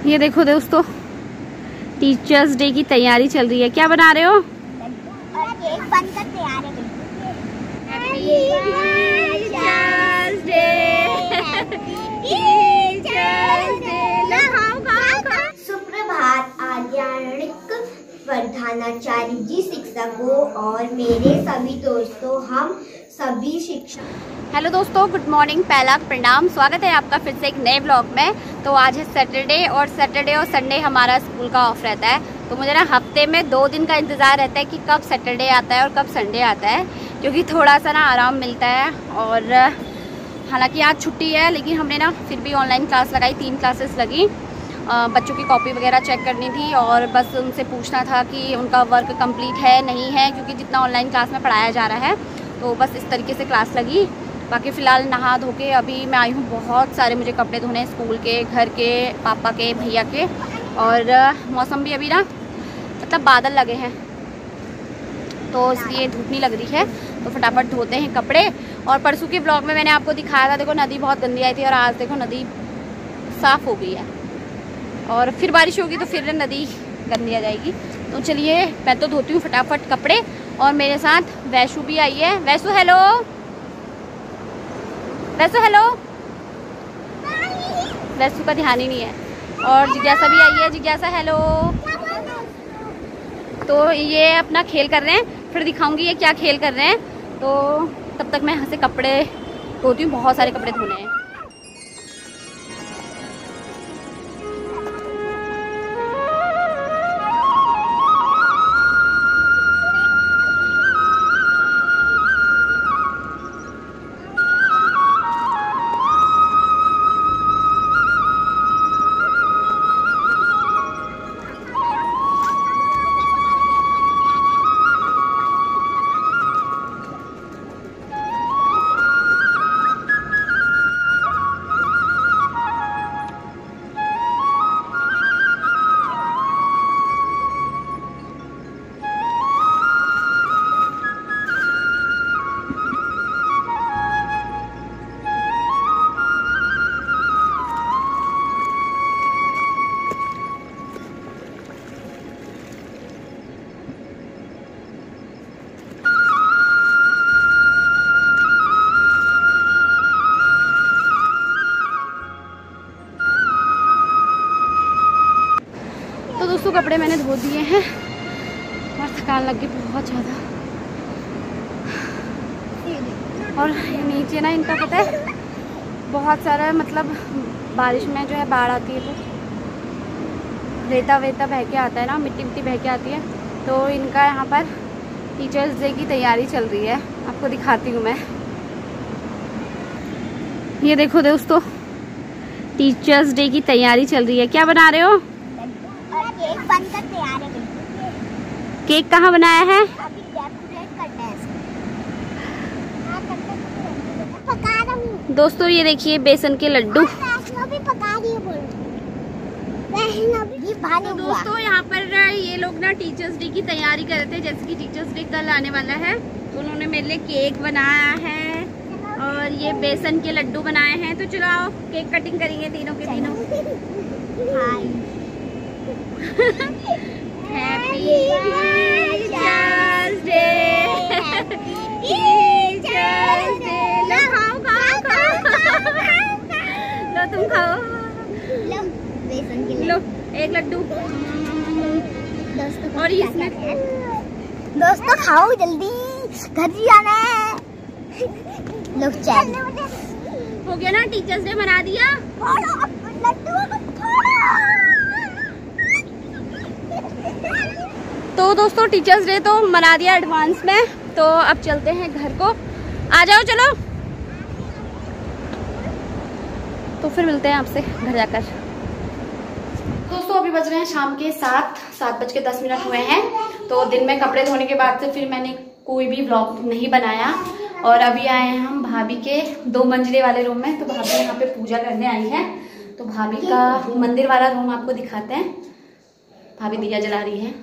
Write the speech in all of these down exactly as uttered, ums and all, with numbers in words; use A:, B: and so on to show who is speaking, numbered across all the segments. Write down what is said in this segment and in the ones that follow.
A: ये देखो दोस्तों, टीचर्स डे की तैयारी चल रही है। क्या बना रहे हो?
B: बनकर तैयार है। सुप्रभात आर्याणिक प्रधानाचार्य जी, शिक्षकों और मेरे सभी दोस्तों, हम सभी शिक्षक।
A: हेलो दोस्तों, गुड मॉर्निंग, पहला प्रणाम। स्वागत है आपका फिर से एक नए ब्लॉग में। तो आज है सैटरडे और सैटरडे और संडे हमारा स्कूल का ऑफ रहता है। तो मुझे ना हफ्ते में दो दिन का इंतज़ार रहता है कि कब सैटरडे आता है और कब संडे आता है, क्योंकि थोड़ा सा ना आराम मिलता है। और हालांकि आज छुट्टी है, लेकिन हमने ना फिर भी ऑनलाइन क्लास लगाई, तीन क्लासेस लगी। बच्चों की कॉपी वगैरह चेक करनी थी और बस उनसे पूछना था कि उनका वर्क कंप्लीट है नहीं है, क्योंकि जितना ऑनलाइन क्लास में पढ़ाया जा रहा है तो बस इस तरीके से क्लास लगी। बाकी फ़िलहाल नहा धो के अभी मैं आई हूँ। बहुत सारे मुझे कपड़े धोने, स्कूल के, घर के, पापा के, भैया के। और मौसम भी अभी ना मतलब बादल लगे हैं, तो इसलिए धूप नहीं लग रही है, तो फटाफट धोते हैं कपड़े। और परसों के ब्लॉग में मैंने आपको दिखाया था, देखो नदी बहुत गंदी आई थी, और आज देखो नदी साफ़ हो गई है। और फिर बारिश होगी तो फिर नदी गंदी आ जाएगी। तो चलिए मैं तो धोती हूँ फटाफट कपड़े। और मेरे साथ वैशु भी आई है। Vaishu hello, Vaishu hello. वैशु का ध्यान ही नहीं है। और जिज्ञासा भी आई है। जिज्ञासा हेलो। तो ये अपना खेल कर रहे हैं, फिर दिखाऊंगी ये क्या खेल कर रहे हैं। तो तब तक मैं यहाँ से कपड़े धोती हूँ, बहुत सारे कपड़े धोने हैं। दोस्तों कपड़े मैंने धो दिए हैं और थकान लग गई बहुत ज़्यादा। और नीचे ना इनका पता है बहुत सारा, मतलब बारिश में जो है बाढ़ आती है तो रेता वेता बह के आता है ना, मिट्टी मिट्टी बह के आती है। तो इनका यहाँ पर टीचर्स डे की तैयारी चल रही है, आपको दिखाती हूँ मैं। ये देखो दोस्तों, टीचर्स डे की तैयारी चल रही है। क्या बना रहे हो?
B: केक बनकर तैयार है।
A: केक कहाँ बनाया है?
B: अभी डेकोरेट करना है इसको। पका रहा हूँ।
A: दोस्तों ये देखिए बेसन के लड्डू।
B: वैष्णो भी पका रही है, बोल। वैष्णो भी भाने हुआ।
A: दोस्तों यहाँ पर ये लोग ना टीचर्स डे की तैयारी कर रहे थे, जैसे कि टीचर्स डे कल आने वाला है। तो उन्होंने मेरे लिए केक बनाया है और ये बेसन के लड्डू बनाए हैं। तो चलो आओ केक कटिंग करेंगे तीनों के तीनों।
B: Hi.
A: Happy teachers day, teachers day. लो खाओ खाओ खाओ। लो तुम खाओ।
B: लो बेसन के
A: लो एक लड्डू।
B: दोस्तों
A: और इसमें
B: दोस्तों खाओ जल्दी, घर जाना है। लो चल,
A: हो गया ना, टीचर्स डे मना दिया।
B: लड्डू
A: तो दोस्तों टीचर्स डे तो मना दिया एडवांस में। तो अब चलते हैं घर को। आ जाओ चलो। तो फिर मिलते हैं आपसे घर जाकर। दोस्तों अभी बज रहे हैं शाम के सात सात बज के दस मिनट हुए हैं। तो दिन में कपड़े धोने के बाद से फिर मैंने कोई भी व्लॉग नहीं बनाया। और अभी आए हैं हम भाभी के दो मंजिले वाले रूम में। तो भाभी यहाँ पे पूजा करने आई है, तो भाभी का मंदिर वाला रूम आपको दिखाते हैं। भाभी दिया जला रही है।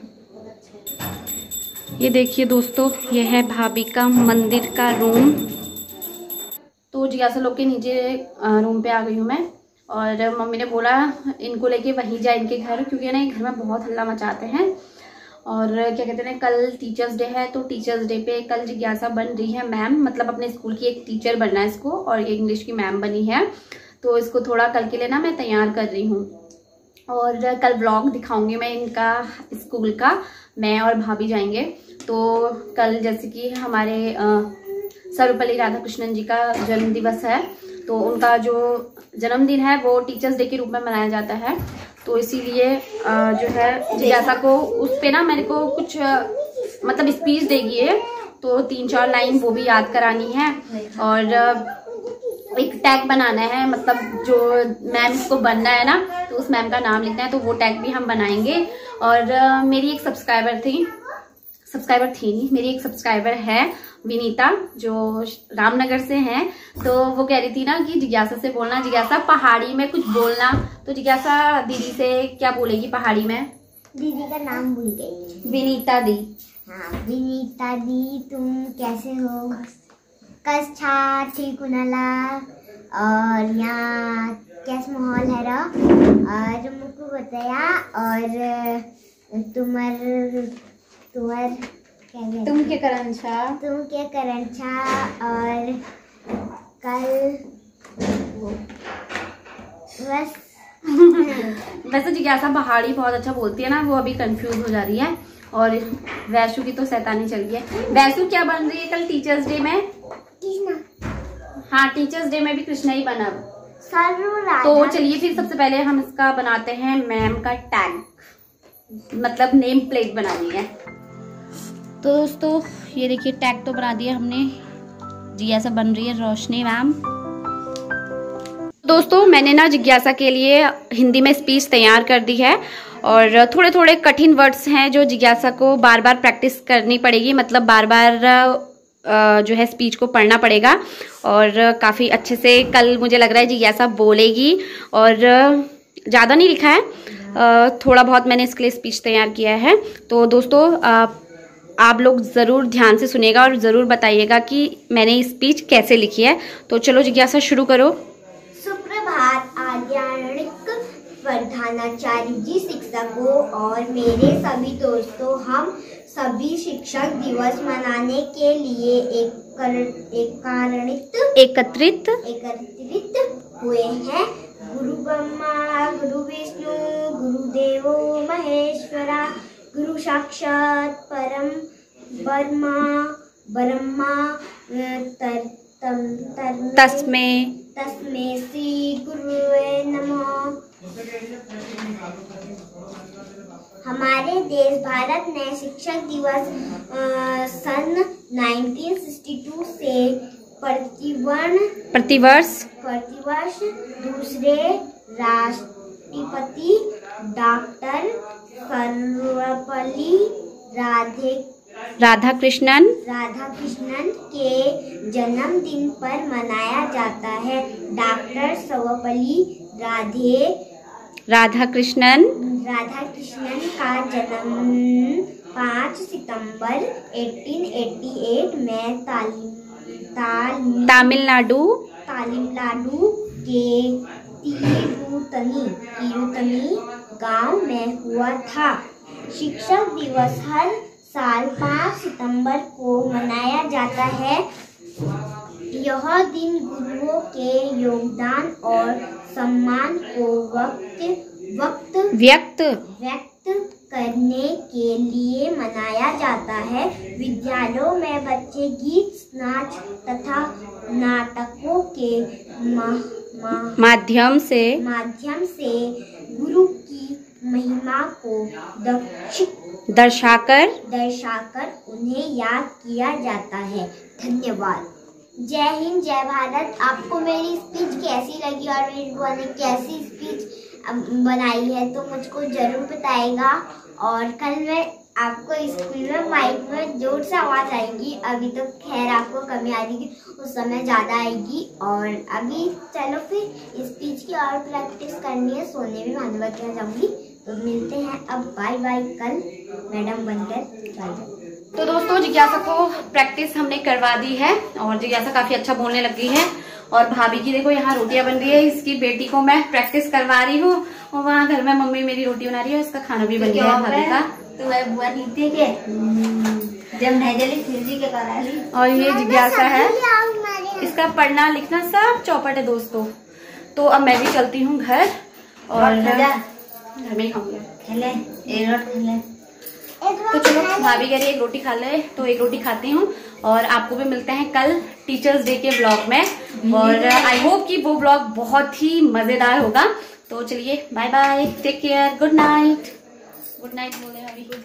A: ये देखिए दोस्तों, ये है भाभी का मंदिर का रूम। तो जिज्ञासा लोग के नीचे रूम पे आ गई हूँ मैं। और मम्मी ने बोला इनको लेके वहीं जाए इनके घर, क्योंकि ना घर में बहुत हल्ला मचाते हैं। और क्या कहते हैं, कल टीचर्स डे है, तो टीचर्स डे पे कल जिज्ञासा बन रही है मैम, मतलब अपने स्कूल की एक टीचर बनना है इसको, और इंग्लिश की मैम बनी है। तो इसको थोड़ा कल के लिए ना मैं तैयार कर रही हूँ, और कल व्लॉग दिखाऊंगी मैं इनका स्कूल का, मैं और भाभी जाएंगे। तो कल जैसे कि हमारे सर्वपल्ली राधाकृष्णन जी का जन्म दिवस है, तो उनका जो जन्मदिन है वो टीचर्स डे के रूप में मनाया जाता है। तो इसीलिए जो है जिज्ञासा को उस पे ना मेरे को कुछ मतलब स्पीच देगी है, तो तीन चार लाइन वो भी याद करानी है, और एक टैग बनाना है, मतलब जो मैम को बनना है ना तो उस मैम का नाम लिखना है, तो वो टैग भी हम बनाएंगे। और मेरी एक सब्सक्राइबर थी सब्सक्राइबर थी नहीं मेरी एक सब्सक्राइबर है विनीता, जो रामनगर से हैं, तो वो कह रही थी ना कि जिज्ञासा से बोलना, जिज्ञासा पहाड़ी में कुछ बोलना। तो जिज्ञासा दीदी से क्या बोलेगी पहाड़ी में?
B: दीदी का नाम भूल गई।
A: विनीता दी।
B: हाँ, विनीता दी, तुम कैसे हो? कस छा ठीक हुनाला, और यहाँ कैसा माहौल है रा, और मुझको बताया, और तुम्हार तुम्हार क्या
A: तुम क्या करन छा
B: तुम क्या करन छा और कल बस
A: वैसे जिज्ञासा पहाड़ी बहुत अच्छा बोलती है ना, वो अभी कंफ्यूज हो जा रही है। और वैशु की तो शैतानी चल गई है। वैशु क्या बन रही है कल टीचर्स डे में?
B: कृष्णा।
A: हाँ, टीचर्स डे में भी कृष्णा ही बना।
B: राधा।
A: तो चलिए फिर सबसे पहले हम इसका बनाते हैं मैम का टैग, मतलब नेम प्लेट बनानी है। तो दोस्तों ये देखिए टैग तो बना दिया हमने। जिज्ञासा बन रही है रोशनी मैम। दोस्तों मैंने ना जिज्ञासा के लिए हिंदी में स्पीच तैयार कर दी है, और थोड़े थोड़े कठिन वर्ड्स हैं जो जिज्ञासा को बार बार प्रैक्टिस करनी पड़ेगी, मतलब बार बार जो है स्पीच को पढ़ना पड़ेगा, और काफ़ी अच्छे से कल मुझे लग रहा है जिज्ञासा बोलेगी। और ज़्यादा नहीं लिखा है, थोड़ा बहुत मैंने इसके लिए स्पीच तैयार किया है। तो दोस्तों आप लोग ज़रूर ध्यान से सुनिएगा और ज़रूर बताइएगा कि मैंने स्पीच कैसे लिखी है। तो चलो जिज्ञासा शुरू करो।
B: सुप्रभात आद्यारणिक प्रधानाचार्य जी, शिक्षकों और मेरे सभी दोस्तों, हम सभी शिक्षक दिवस मनाने के लिए एक कर, एक कारणित
A: एकत्रित
B: एकत्रित हुए हैं। गुरु ब्रह्मा गुरु विष्णु गुरुदेवो महेश्वरा, गुरु साक्षात परम ब्रह्मा ब्रह्मा तर, तर, तर,
A: तस्मै
B: तस्मै श्री गुरुवे नमः। हमारे देश भारत ने शिक्षक दिवस आ, सन उन्नीस सौ बासठ से प्रतिवर्ष
A: प्रतिवर्ष
B: प्रतिवर्ष दूसरे राष्ट्रपति डॉक्टर सर्वपल्ली राधे
A: राधाकृष्णन
B: राधाकृष्णन के जन्मदिन पर मनाया जाता है। डॉक्टर सर्वपल्ली राधे
A: राधाकृष्णन
B: राधाकृष्णन का जन्म पाँच सितंबर अठारह सौ अट्ठासी में ताली
A: तमिलनाडु
B: तमिलनाडु के तिरुतनी तिरुतनी गांव में हुआ था। शिक्षक दिवस हर साल पाँच सितंबर को मनाया जाता है। यह दिन गुरुओं के योगदान और सम्मान को वक्त वक्त
A: व्यक्त
B: व्यक्त करने के लिए मनाया जाता है। विद्यालयों में बच्चे गीत, नाच तथा नाटकों के मा, मा,
A: माध्यम से
B: माध्यम से गुरु की महिमा को
A: दर्शाकर
B: दर्शाकर उन्हें याद किया जाता है। धन्यवाद। जय हिंद, जय भारत। आपको मेरी स्पीच कैसी लगी और मेरी बुआ ने कैसी स्पीच बनाई है तो मुझको जरूर बताएगा। और कल मैं आपको स्कूल में माइक में जोर से आवाज़ आएगी। अभी तो खैर आपको कमी आ रही, उस समय ज़्यादा आएगी। और अभी चलो फिर स्पीच की और प्रैक्टिस करनी है, सोने भी मानवा के जाऊँगी। तो मिलते हैं अब, बाय बाय। कल मैडम बनकर बाय।
A: तो दोस्तों जिज्ञासा को प्रैक्टिस हमने करवा दी है और जिज्ञासा काफ़ी अच्छा बोलने लग गई है। और भाभी की देखो यहाँ रोटियां बन रही है, इसकी बेटी को मैं प्रैक्टिस करवा रही हूँ और वहाँ घर में मम्मी मेरी रोटी बना रही है, इसका खाना भी बन गया है भाभी का।
B: तो बुआ नीति के जब नजली फिर के करा ली।
A: और ये जिज्ञासा है, इसका पढ़ना लिखना सब चौपट है दोस्तों। तो अब मैं भी चलती हूँ घर और घर में ही खाऊंगी। तो चलो भाभी कह रही एक रोटी खा ले तो एक रोटी खाती हूँ और आपको भी मिलते हैं कल टीचर्स डे के ब्लॉग में। और आई होप कि वो ब्लॉग बहुत ही मजेदार होगा। तो चलिए bye bye, take care, good night. Good night बोले अभी।